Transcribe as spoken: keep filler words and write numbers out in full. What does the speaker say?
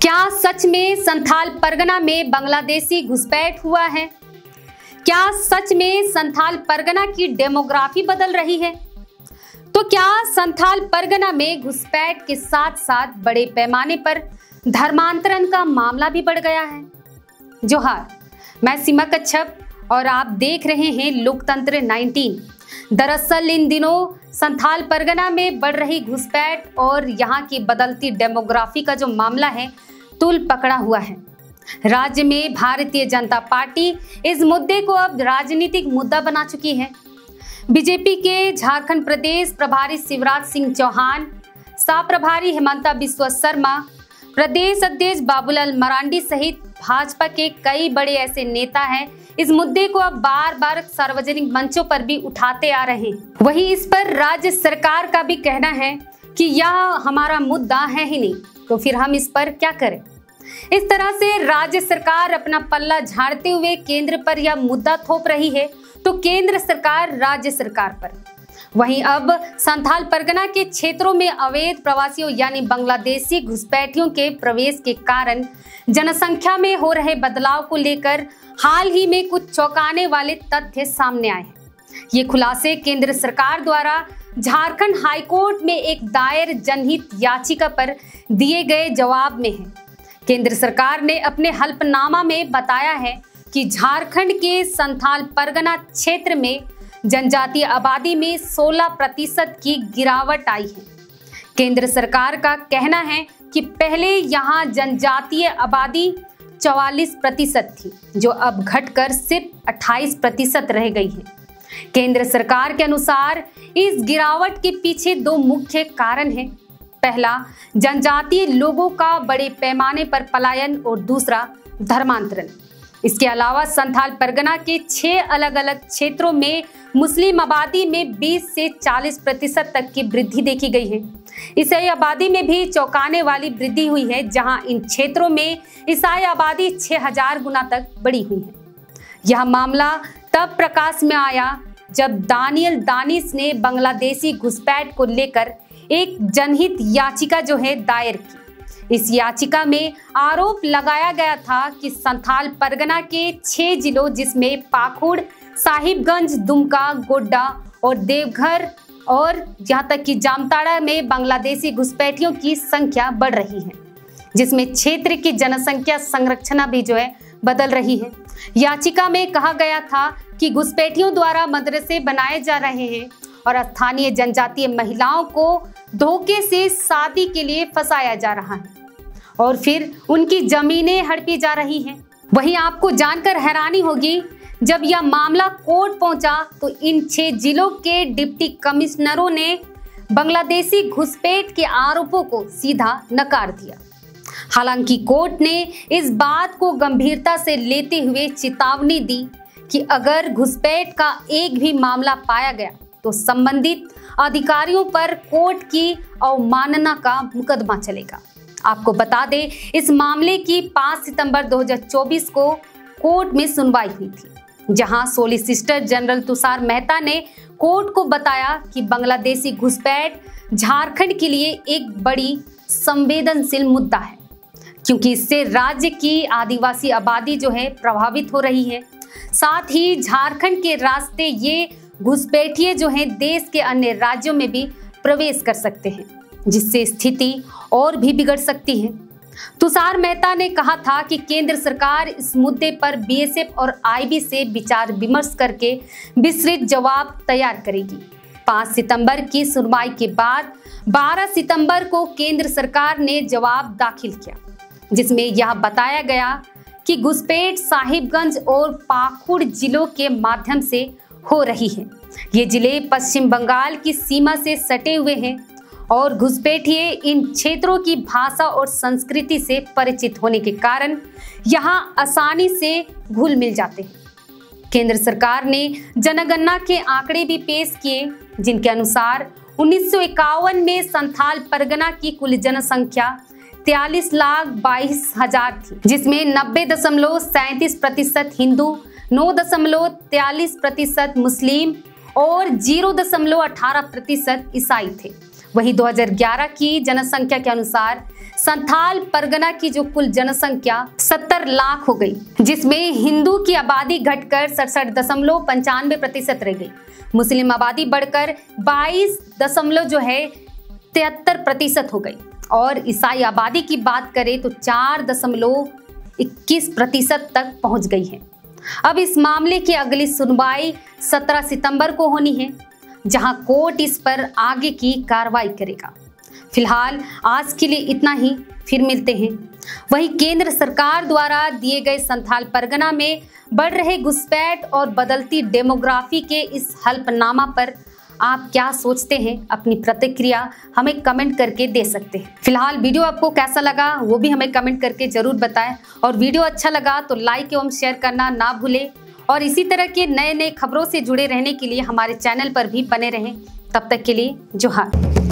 क्या सच में संथाल परगना में बांग्लादेशी घुसपैठ हुआ है? क्या सच में संथाल परगना की डेमोग्राफी बदल रही है? तो क्या संथाल परगना में घुसपैठ के साथ साथ बड़े पैमाने पर धर्मांतरण का मामला भी बढ़ गया है? जोहार, मैं सीमा कच्छप और आप देख रहे हैं लोकतंत्र उन्नीस। दरअसल इन दिनों संथाल परगना में बढ़ रही घुसपैठ और यहाँ की बदलती डेमोग्राफी का जो मामला है तूल पकड़ा हुआ है। राज्य में भारतीय जनता पार्टी इस मुद्दे को अब राजनीतिक मुद्दा बना चुकी है। बीजेपी के झारखंड प्रदेश प्रभारी शिवराज सिंह चौहान, सह प्रभारी हेमंता बिस्वा शर्मा, प्रदेश अध्यक्ष बाबूलाल मरांडी सहित भाजपा के कई बड़े ऐसे नेता हैं, इस मुद्दे को अब बार बार सार्वजनिक मंचों पर भी उठाते आ रहे हैं। वहीं इस पर राज्य सरकार का भी कहना है कि यह हमारा मुद्दा है ही नहीं, तो फिर हम इस पर क्या करें। इस तरह से राज्य सरकार अपना पल्ला झाड़ते हुए केंद्र पर यह मुद्दा थोप रही है, तो केंद्र सरकार राज्य सरकार पर। वहीं अब संथाल परगना के क्षेत्रों में अवैध प्रवासियों यानी बांग्लादेशी घुसपैठियों के प्रवेश के कारण जनसंख्या में हो रहे बदलाव को लेकर हाल ही में कुछ चौंकाने वाले तथ्य सामने आए हैं। ये खुलासे केंद्र सरकार द्वारा झारखंड हाईकोर्ट में एक दायर जनहित याचिका पर दिए गए जवाब में है। केंद्र सरकार ने अपने हल्फनामा में बताया है कि झारखंड के संथाल परगना क्षेत्र में जनजातीय आबादी में सोलह प्रतिशत की गिरावट आई है। केंद्र सरकार का कहना है कि पहले यहाँ जनजातीय आबादी चौवालीस प्रतिशत थी, जो अब घटकर सिर्फ अट्ठाईस प्रतिशत रह गई है। केंद्र सरकार के अनुसार इस गिरावट के पीछे दो मुख्य कारण हैं। पहला, जनजातीय लोगों का बड़े पैमाने पर पलायन और दूसरा धर्मांतरण। इसके अलावा संथाल परगना के छह अलग अलग क्षेत्रों में मुस्लिम आबादी में बीस से चालीस प्रतिशत तक की वृद्धि देखी गई है। ईसाई आबादी में भी चौंकाने वाली वृद्धि हुई है, जहां इन क्षेत्रों में ईसाई आबादी छह हजार गुना तक बढ़ी हुई है। यह मामला तब प्रकाश में आया जब दानियल दानिश ने बांग्लादेशी घुसपैठ को लेकर एक जनहित याचिका जो है दायर की। इस याचिका में आरोप लगाया गया था कि संथाल परगना के छह जिलों जिसमें पाकुड़, साहिबगंज, दुमका, गोड्डा और देवघर और यहाँ तक कि जामताड़ा में बांग्लादेशी घुसपैठियों की संख्या बढ़ रही है, जिसमें क्षेत्र की जनसंख्या संरचना भी जो है बदल रही है। याचिका में कहा गया था कि घुसपैठियों द्वारा मदरसे बनाए जा रहे हैं और स्थानीय जनजातीय महिलाओं को धोखे से शादी के लिए फंसाया जा रहा है और फिर उनकी जमीनें हड़पी जा रही हैं। वहीं आपको जानकर हैरानी होगी, जब यह मामला कोर्ट पहुंचा तो इन छह जिलों के डिप्टी कमिश्नरों ने बांग्लादेशी घुसपैठ के आरोपों को सीधा नकार दिया। हालांकि कोर्ट ने इस बात को गंभीरता से लेते हुए चेतावनी दी कि अगर घुसपैठ का एक भी मामला पाया गया तो संबंधित अधिकारियों पर कोर्ट की अवमानना का मुकदमा चलेगा। आपको बता दें, इस मामले की पाँच सितंबर दो हज़ार चौबीस को कोर्ट में सुनवाई हुई थी, जहां सॉलिसिटर जनरल तुषार मेहता ने कोर्ट को बताया कि बांग्लादेशी घुसपैठ झारखंड के लिए एक बड़ी संवेदनशील मुद्दा है, क्योंकि इससे राज्य की आदिवासी आबादी जो है प्रभावित हो रही है। साथ ही झारखंड के रास्ते ये घुसपैठिए जो हैं देश के अन्य राज्यों में भी प्रवेश कर सकते हैं, जिससे स्थिति और भी बिगड़ सकती है। तुषार मेहता ने कहा था कि केंद्र सरकार इस मुद्दे पर बीएसएफ और आईबी से विचार विमर्श करके विस्तृत जवाब तैयार करेगी। पाँच सितंबर की सुनवाई के बाद बारह सितंबर को केंद्र सरकार ने जवाब दाखिल किया, जिसमें यह बताया गया कि घुसपैठ साहिबगंज और पाकुड़ जिलों के माध्यम से हो रही है। ये जिले पश्चिम बंगाल की सीमा से सटे हुए हैं और घुसपैठिए इन क्षेत्रों की भाषा और संस्कृति से परिचित होने के कारण यहाँ आसानी से घुल मिल जाते हैं। केंद्र सरकार ने जनगणना के आंकड़े भी पेश किए, जिनके अनुसार उन्नीस सौ इक्यावन में संथाल परगना की कुल जनसंख्या तैतालीस लाख बाईस हजार थी, जिसमें नब्बे दशमलव सैंतीस प्रतिशत हिंदू, नौ दशमलव तैतालीस प्रतिशत मुस्लिम और जीरो दशमलव अठारह प्रतिशत ईसाई थे। वहीं दो हज़ार ग्यारह की जनसंख्या के अनुसार संथाल परगना की जो कुल जनसंख्या सत्तर लाख हो गई, जिसमें हिंदू की आबादी घटकर सड़सठ दशमलव पंचानवे प्रतिशत रह गई। मुस्लिम आबादी बढ़कर बाईस दशमलव जो है तिहत्तर प्रतिशत हो गई और ईसाई आबादी की बात करें तो चार दशमलव इक्कीस प्रतिशत तक पहुंच गई है। अब इस मामले की अगली सुनवाई सत्रह सितंबर को होनी है, जहां कोर्ट इस पर आगे की कार्रवाई करेगा। फिलहाल आज के लिए इतना ही, फिर मिलते हैं। वहीं केंद्र सरकार द्वारा दिए गए संथाल परगना में बढ़ रहे घुसपैठ और बदलती डेमोग्राफी के इस हल्फनामा पर आप क्या सोचते हैं? अपनी प्रतिक्रिया हमें कमेंट करके दे सकते हैं। फिलहाल वीडियो आपको कैसा लगा वो भी हमें कमेंट करके जरूर बताएं और वीडियो अच्छा लगा तो लाइक एवं शेयर करना ना भूलें और इसी तरह के नए नए खबरों से जुड़े रहने के लिए हमारे चैनल पर भी बने रहें। तब तक के लिए जोहार।